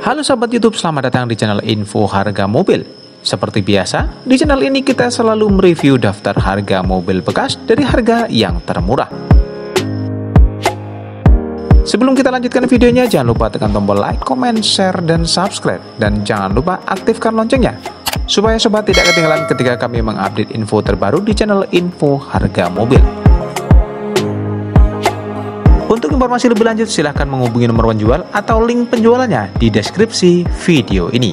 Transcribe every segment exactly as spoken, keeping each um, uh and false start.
Halo sahabat YouTube, selamat datang di channel Info Harga Mobil. Seperti biasa, di channel ini kita selalu mereview daftar harga mobil bekas dari harga yang termurah. Sebelum kita lanjutkan videonya, jangan lupa tekan tombol like, comment, share, dan subscribe. Dan jangan lupa aktifkan loncengnya, supaya sobat tidak ketinggalan ketika kami mengupdate info terbaru di channel Info Harga Mobil. Untuk informasi lebih lanjut, silahkan menghubungi nomor penjual atau link penjualannya di deskripsi video ini.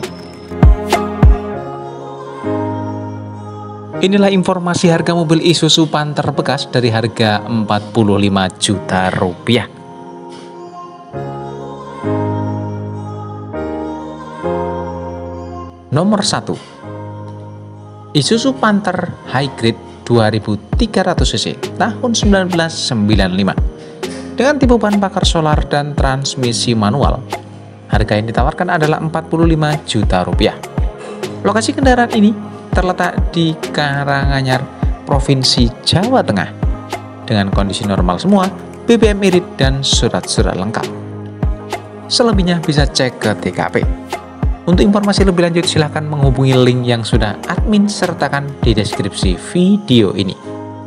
Inilah informasi harga mobil Isuzu Panther bekas dari harga empat puluh lima juta rupiah. Nomor satu, Isuzu Panther Hybrid dua ribu tiga ratus cc tahun seribu sembilan ratus sembilan puluh lima dengan tipe bahan bakar solar dan transmisi manual. Harga yang ditawarkan adalah empat puluh lima juta rupiah. Lokasi kendaraan ini terletak di Karanganyar, Provinsi Jawa Tengah, dengan kondisi normal semua, B B M irit dan surat-surat lengkap. Selebihnya bisa cek ke T K P. Untuk informasi lebih lanjut, silahkan menghubungi link yang sudah admin sertakan di deskripsi video ini.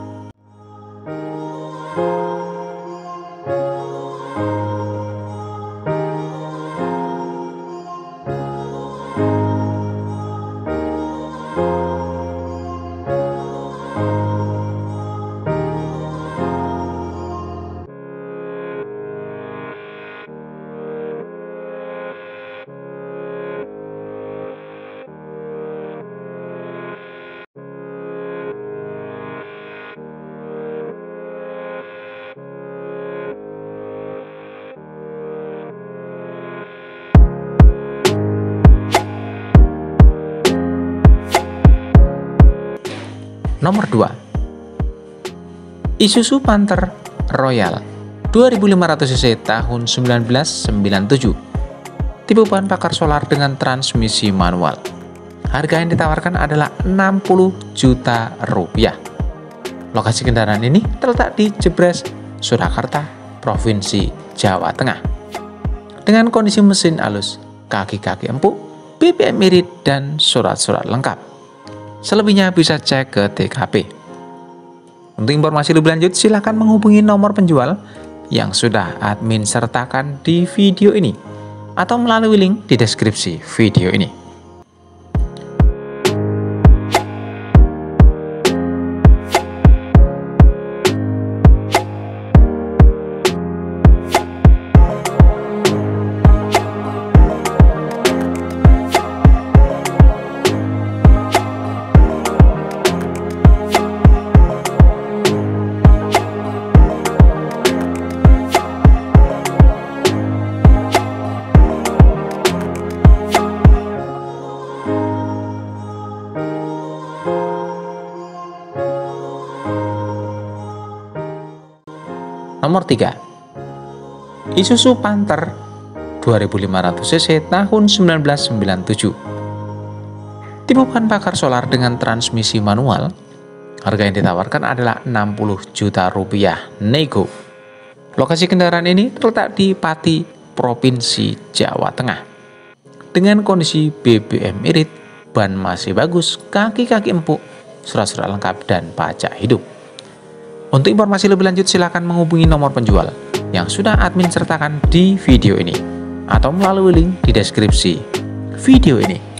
Nomor dua, Isuzu Panther Royal dua ribu lima ratus cc tahun seribu sembilan ratus sembilan puluh tujuh, tipe bahan bakar solar dengan transmisi manual. Harga yang ditawarkan adalah enam puluh juta rupiah. Lokasi kendaraan ini terletak di Jebres, Surakarta, Provinsi Jawa Tengah, dengan kondisi mesin halus, kaki-kaki empuk, B B M irit, dan surat-surat lengkap. Selebihnya bisa cek ke T K P. Untuk informasi lebih lanjut, silahkan menghubungi nomor penjual yang sudah admin sertakan di video ini atau melalui link di deskripsi video ini. Nomor tiga, Isuzu Panther dua ribu lima ratus cc tahun seribu sembilan ratus sembilan puluh tujuh, tipe bahan bakar solar dengan transmisi manual. Harga yang ditawarkan adalah enam puluh juta rupiah nego. Lokasi kendaraan ini terletak di Pati, Provinsi Jawa Tengah, dengan kondisi B B M irit, ban masih bagus, kaki-kaki empuk, surat-surat lengkap, dan pajak hidup. Untuk informasi lebih lanjut, silakan menghubungi nomor penjual yang sudah admin sertakan di video ini atau melalui link di deskripsi video ini.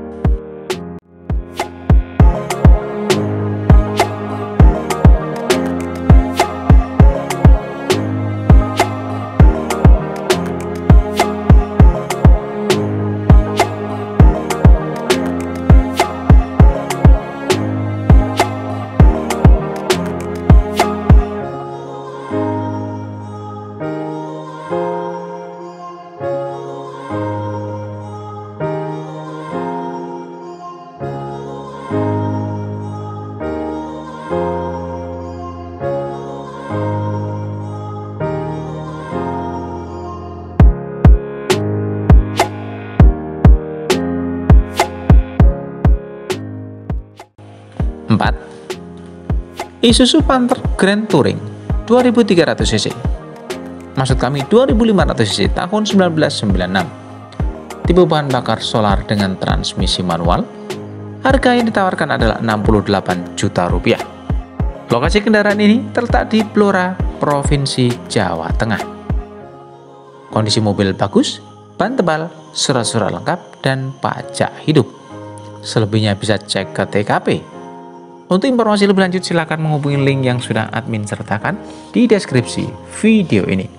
empat. Isuzu Panther Grand Touring dua ribu tiga ratus cc, maksud kami dua ribu lima ratus cc tahun seribu sembilan ratus sembilan puluh enam, tipe bahan bakar solar dengan transmisi manual. Harga yang ditawarkan adalah enam puluh delapan juta rupiah. Lokasi kendaraan ini terletak di Blora, Provinsi Jawa Tengah. Kondisi mobil bagus, ban tebal, surat-surat lengkap, dan pajak hidup. Selebihnya bisa cek ke T K P. Untuk informasi lebih lanjut silakan menghubungi link yang sudah admin sertakan di deskripsi video ini.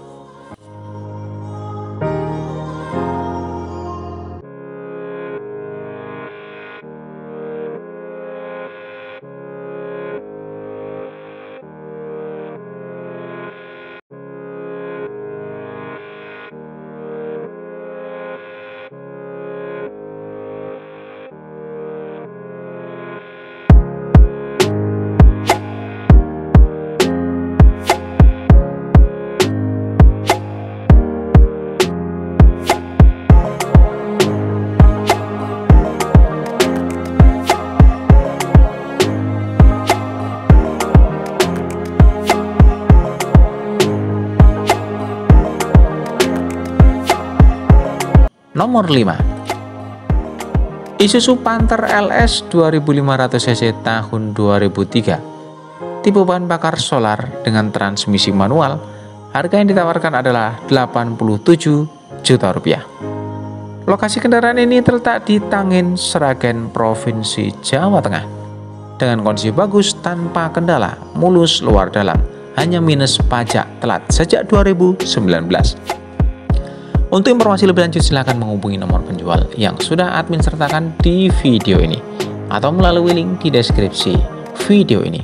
Nomor lima. Isuzu Panther L S dua ribu lima ratus cc tahun dua ribu tiga. Tipe bahan bakar solar dengan transmisi manual. Harga yang ditawarkan adalah delapan puluh tujuh juta rupiah. Lokasi kendaraan ini terletak di Tangin, Sragen, Provinsi Jawa Tengah. Dengan kondisi bagus tanpa kendala, mulus luar dalam, hanya minus pajak telat sejak dua ribu sembilan belas. Untuk informasi lebih lanjut silakan menghubungi nomor penjual yang sudah admin sertakan di video ini atau melalui link di deskripsi video ini.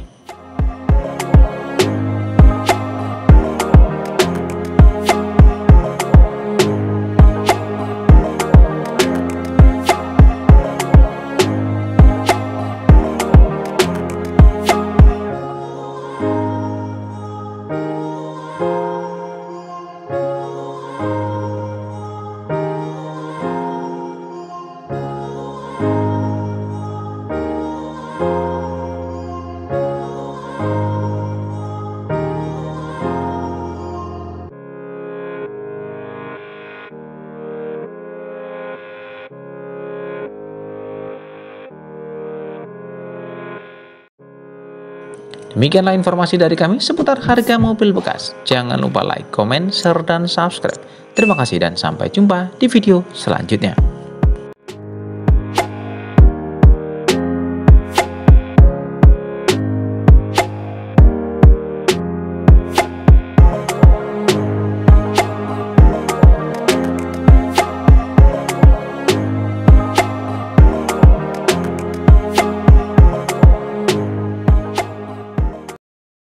Demikianlah informasi dari kami seputar harga mobil bekas. Jangan lupa like, komen, share, dan subscribe. Terima kasih dan sampai jumpa di video selanjutnya.